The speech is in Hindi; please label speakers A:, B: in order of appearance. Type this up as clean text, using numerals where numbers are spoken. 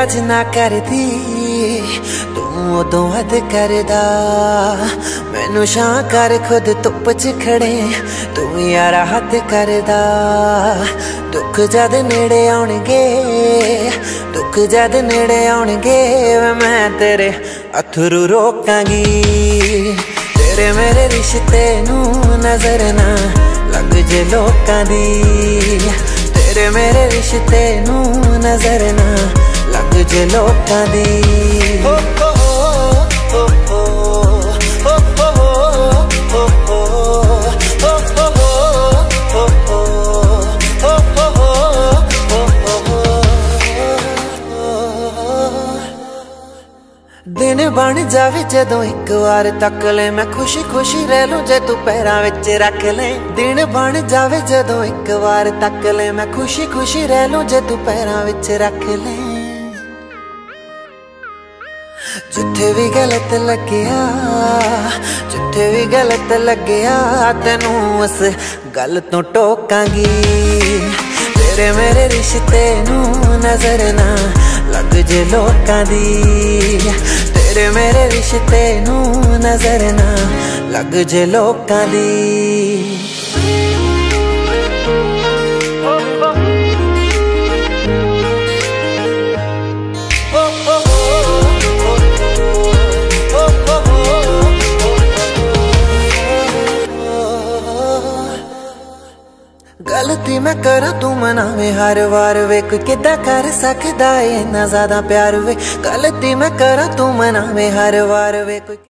A: आज ना करदी तू उदों हद करदा। मैनू छां कर खुद धुप च खड़े तू यार हद करदा। दुख जद नेड़े आउणगे, दुख जद नेड़े आउणगे, मैं तेरे अथरू रोकांगी। तेरे मेरे रिश्ते नू नजर ना लग जे लोकां दी। तेरे मेरे रिश्ते नू नजर ना लग जे लोकां दी। हो हो हो हो हो हो हो हो दिन बन जावे जदों एक बार तक ले, मैं खुशी खुशी रह लूं जे तू पैरां विच रख ले। दिन बन जावे जदों एक बार तक ले, मैं खुशी खुशी रह लूं जे तू पैरां विच रख ले। जिथे भी गलत लग्या, जिथे भी गलत लग्या, तेनू उस गल तो टोकांगी। तेरे मेरे रिश्ते नू नजर ना लग जे लोकां दी। तेरे मेरे रिश्ते नू नजर ना लग जे लोकां दी। गलती मैं करा तू मनावे हर वार वे, कोई किदा कर सकदा है इन्ना ज्यादा प्यार वे। गलती मैं करा तू मनावे हर वार वे, कोई